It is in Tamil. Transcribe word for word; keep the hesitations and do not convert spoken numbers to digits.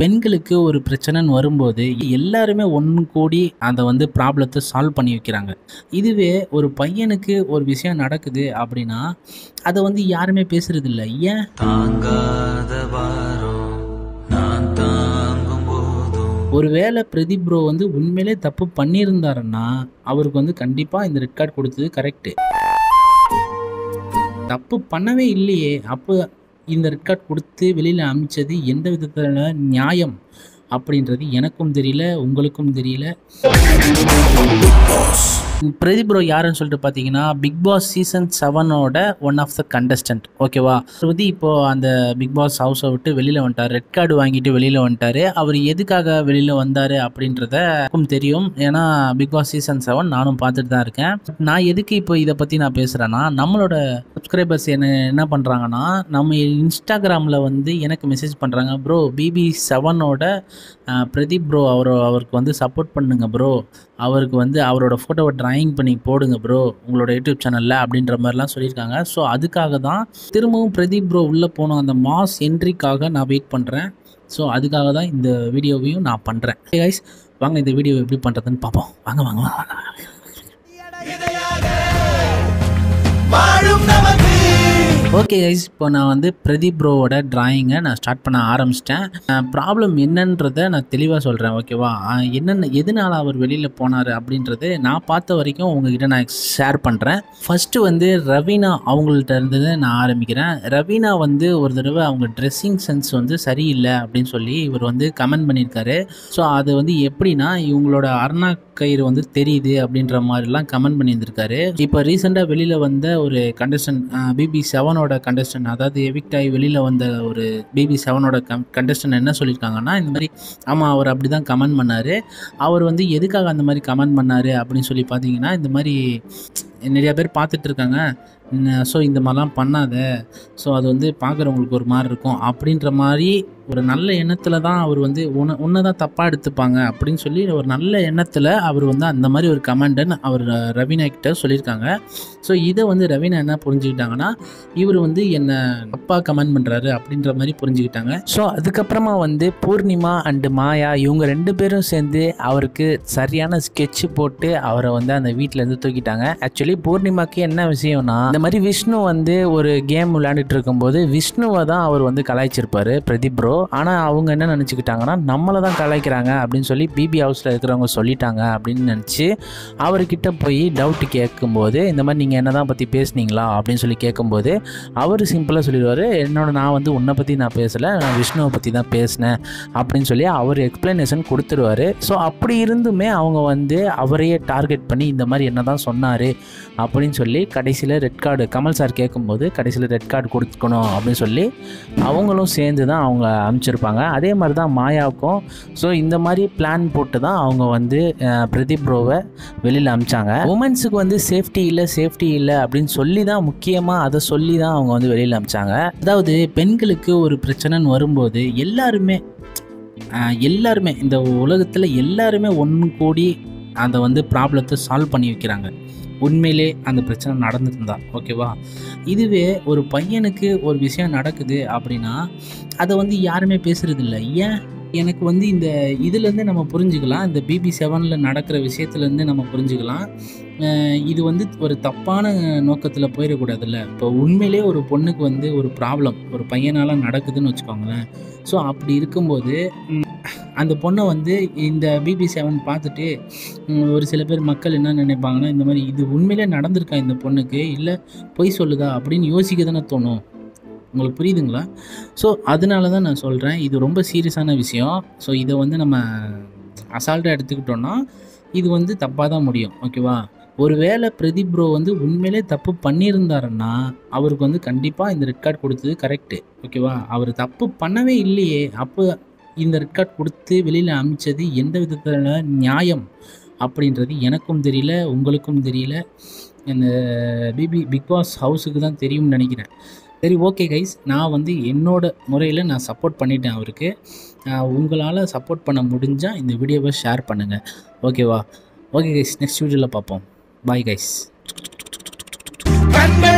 பெண்களுக்கு ஒரு பிரச்சனைன்னு வரும்போது எல்லாருமே ஒன்று கூடி அதை வந்து ப்ராப்ளத்தை சால்வ் பண்ணி வைக்கிறாங்க. இதுவே ஒரு பையனுக்கு ஒரு விஷயம் நடக்குது அப்படின்னா அதை வந்து யாருமே பேசுறது இல்லை. ஏன்? ஒருவேளை பிரதீப் ப்ரோ வந்து உண்மையிலே தப்பு பண்ணியிருந்தாருன்னா அவருக்கு வந்து கண்டிப்பாக இந்த ரெட் கார்டு கொடுத்தது கரெக்டு. தப்பு பண்ணவே இல்லையே, அப்போ இந்த ரெட் கார்டு கொடுத்து வெளியில் அனுப்பிச்சது எந்த விதத்தில் நியாயம் அப்படின்றது எனக்கும் தெரியல, உங்களுக்கும் தெரியல. பிரதீப் ப்ரோ யாருன்னு சொல்லிட்டு பார்த்தீங்கன்னா பிக் பாஸ் சீசன் செவனோட ஒன் ஆஃப் த கண்டஸ்டன்ட். ஓகேவா? வந்து இப்போது அந்த பிக் பாஸ் ஹவுஸை விட்டு வெளியில் வந்துட்டார், ரெட் கார்டு வாங்கிட்டு வெளியில் வந்துட்டார். அவர் எதுக்காக வெளியில் வந்தார் அப்படின்றத தெரியும். ஏன்னா பிக் பாஸ் சீசன் செவன் நானும் பார்த்துட்டு தான் இருக்கேன். நான் எதுக்கு இப்போ இதை பற்றி நான் பேசுகிறேன்னா, நம்மளோட சப்ஸ்கிரைபர்ஸ் என்ன என்ன பண்ணுறாங்கன்னா, நம்ம இன்ஸ்டாகிராமில் வந்து எனக்கு மெசேஜ் பண்ணுறாங்க, ப்ரோ பிபி செவனோட பிரதீப் ப்ரோ அவர் அவருக்கு வந்து சப்போர்ட் பண்ணுங்க ப்ரோ, அவருக்கு வந்து அவரோட ஃபோட்டோவை ட்ராயிங் பண்ணி போடுங்க ப்ரோ உங்களோட யூடியூப் சேனலில் அப்படின்ற மாதிரிலாம் சொல்லியிருக்காங்க. ஸோ அதுக்காக தான் திரும்பவும் பிரதீப் ப்ரோ உள்ளே போனோம், அந்த மாஸ் என்ட்ரிக்காக நான் வெயிட் பண்ணுறேன். ஸோ அதுக்காக தான் இந்த வீடியோவையும் நான் பண்ணுறேன். கைஸ் வாங்க இந்த வீடியோ எப்படி பண்ணுறதுன்னு பார்ப்போம். வாங்க வாங்க வாங்க. ஓகே கைஸ், இப்போ நான் வந்து பிரதீப் ப்ரோவோட ட்ராயிங்கை நான் ஸ்டார்ட் பண்ண ஆரம்பிச்சிட்டேன். ப்ராப்ளம் என்னன்றதை நான் தெளிவாக சொல்கிறேன். ஓகேவா? என்னென்ன எதனால் அவர் வெளியில் போனார் அப்படின்றது நான் பார்த்த வரைக்கும் உங்ககிட்ட நான் ஷேர் பண்ணுறேன். ஃபஸ்ட்டு வந்து ரவீனா அவங்கள்ட்ட இருந்தது நான் ஆரம்பிக்கிறேன். ரவீனா வந்து ஒரு தடவை அவங்க ட்ரெஸ்ஸிங் சென்ஸ் வந்து சரியில்லை அப்படின்னு சொல்லி இவர் வந்து கமெண்ட் பண்ணியிருக்காரு. ஸோ அது வந்து எப்படின்னா, இவங்களோட அருணா கயிறு வந்து தெரியுது அப்படின்ற மாதிரிலாம் கமெண்ட் பண்ணியிருந்திருக்காரு. இப்போ ரீசெண்டாக வெளியில் வந்த ஒரு கண்டஸ்டன்ட் பிபி செவனோட கண்டஸ்டன்ட், அதாவது எவிக்ட் ஆகி வெளியில் வந்த ஒரு பிபி செவனோட கம் கண்டஸ்டன்ட் என்ன சொல்லியிருக்காங்கன்னா, இந்த மாதிரி ஆமாம் அவர் அப்படி தான் கமெண்ட் பண்ணார். அவர் வந்து எதுக்காக அந்த மாதிரி கமெண்ட் பண்ணார் அப்படின்னு சொல்லி பார்த்தீங்கன்னா, இந்த மாதிரி நிறையா பேர் பார்த்துட்ருக்காங்க, ஸோ இந்த மாதிரிலாம் பண்ணாத, ஸோ அது வந்து பார்க்குறவங்களுக்கு ஒரு மாதிரி இருக்கும் அப்படின்ற மாதிரி ஒரு நல்ல எண்ணத்தில் தான் அவர் வந்து உன்னை உன்னை தான் தப்பாக எடுத்துப்பாங்க அப்படின்னு சொல்லி ஒரு நல்ல எண்ணத்தில் அவர் வந்து அந்த மாதிரி ஒரு கமெண்டன் அவர் ரவீனா கிட்ட சொல்லியிருக்காங்க. ஸோ இதை வந்து ரவீனா என்ன புரிஞ்சுக்கிட்டாங்கன்னா, இவர் வந்து என்னை தப்பாக கமெண்ட் பண்ணுறாரு அப்படின்ற மாதிரி புரிஞ்சுக்கிட்டாங்க. ஸோ அதுக்கப்புறமா வந்து பூர்ணிமா அண்டு மாயா இவங்க ரெண்டு பேரும் சேர்ந்து அவருக்கு சரியான ஸ்கெட்சு போட்டு அவரை வந்து அந்த வீட்டிலேருந்து தூக்கிட்டாங்க. ஆக்சுவலி பூர்ணிமாக்கு என்ன விஷயம்னா, இந்த மாதிரி விஷ்ணு வந்து ஒரு கேம் விளையாண்டுட்டு இருக்கும்போது விஷ்ணுவை தான் அவர் வந்து கலாய்ச்சிருப்பார் பிரதீப் ப்ரோ. ஆனால் அவங்க என்ன நினச்சிக்கிட்டாங்கன்னா, நம்மளை தான் கலாய்க்கிறாங்க அப்படின்னு சொல்லி பிபி ஹவுஸில் இருக்கிறவங்க சொல்லிட்டாங்க அப்படின்னு நினச்சி அவர்கிட்ட போய் டவுட்டு கேட்கும்போது, இந்த மாதிரி நீங்கள் என்ன தான் பற்றி பேசுனீங்களா அப்படின்னு சொல்லி கேட்கும்போது அவர் சிம்பிளாக சொல்லிடுவார், என்னோட நான் வந்து உன்னை பற்றி நான் பேசலை, நான் விஷ்ணுவை பற்றி தான் பேசினேன் அப்படின்னு சொல்லி அவர் எக்ஸ்ப்ளனேஷன் கொடுத்துருவார். ஸோ அப்படி இருந்துமே அவங்க வந்து அவரையே டார்கெட் பண்ணி இந்த மாதிரி என்ன தான் சொன்னார் அப்படின்னு சொல்லி கடைசியில் ரெட் கார்டு கமல் சார் கேட்கும்போது கடைசியில் ரெட் கார்டு கொடுக்கணும் அப்படின்னு சொல்லி அவங்களும் சேர்ந்து தான் அவங்க அனுப்பிச்சிருப்பாங்க. அதே மாதிரி தான் மாயாவுக்கும். ஸோ இந்த மாதிரி பிளான் போட்டு தான் அவங்க வந்து பிரதீப் ப்ரோவை வெளியில் அனுப்பிச்சாங்க. உமன்ஸுக்கு வந்து சேஃப்டி இல்லை சேஃப்டி இல்லை அப்படின்னு சொல்லி தான், முக்கியமாக அதை சொல்லி தான் அவங்க வந்து வெளியில் அனுப்பிச்சாங்க. அதாவது பெண்களுக்கு ஒரு பிரச்சனைன்னு வரும்போது எல்லாருமே எல்லாருமே இந்த உலகத்தில் எல்லாருமே ஒன்று கூடி அதை வந்து ப்ராப்ளத்தை சால்வ் பண்ணி வைக்கிறாங்க, உண்மையிலே அந்த பிரச்சனை நடந்துருந்தா. ஓகேவா? இதுவே ஒரு பையனுக்கு ஒரு விஷயம் நடக்குது அப்படின்னா அதை வந்து யாருமே பேசுறது இல்லை. ஏன்? எனக்கு வந்து இந்த இதுலேருந்து நம்ம புரிஞ்சுக்கலாம், இந்த பிபி செவனில் நடக்கிற விஷயத்துலேருந்து நம்ம புரிஞ்சுக்கலாம், இது வந்து ஒரு தப்பான நோக்கத்தில் போயிடக்கூடாதுல்ல. இப்போ உண்மையிலே ஒரு பொண்ணுக்கு வந்து ஒரு ப்ராப்ளம் ஒரு பையனால் நடக்குதுன்னு வச்சுக்கோங்களேன். ஸோ அப்படி இருக்கும்போது அந்த பொண்ணை வந்து இந்த பிபி செவன் பார்த்துட்டு ஒரு சில பேர் மக்கள் என்ன நினைப்பாங்கன்னா, இந்த மாதிரி இது உண்மையிலே நடந்திருக்கா இந்த பொண்ணுக்கு, இல்லை பொய் சொல்லுதா அப்படின்னு யோசிக்க தானே தோணும். உங்களுக்கு புரியுதுங்களா? ஸோ அதனால தான் நான் சொல்கிறேன், இது ரொம்ப சீரியஸான விஷயம். ஸோ இதை வந்து நம்ம அசால்ட்டாக எடுத்துக்கிட்டோன்னா இது வந்து தப்பாக தான் முடியும். ஓகேவா? ஒருவேளை பிரதீப் ப்ரோ வந்து உண்மையிலே தப்பு பண்ணியிருந்தாருன்னா அவருக்கு வந்து கண்டிப்பாக இந்த ரெட் கார்டு கொடுத்தது கரெக்டு. ஓகேவா? அவர் தப்பு பண்ணவே இல்லையே, அப்போ இந்த ரெட் கார்டு கொடுத்து வெளியில் அனுப்பிச்சது எந்த விதத்தில் நியாயம் அப்படின்றது எனக்கும் தெரியல, உங்களுக்கும் தெரியல. இந்த பிபி பிக் பாஸ் ஹவுஸுக்கு தான் தெரியும்னு நினைக்கிறேன். சரி, ஓகே கைஸ், நான் வந்து என்னோட முறையில் நான் சப்போர்ட் பண்ணிட்டேன் அவருக்கு. உங்களால் சப்போர்ட் பண்ண முடிஞ்சால் இந்த வீடியோவை ஷேர் பண்ணுங்கள். ஓகேவா? ஓகே கைஸ், நெக்ஸ்ட் வீடியோவில் பார்ப்போம். Bye guys.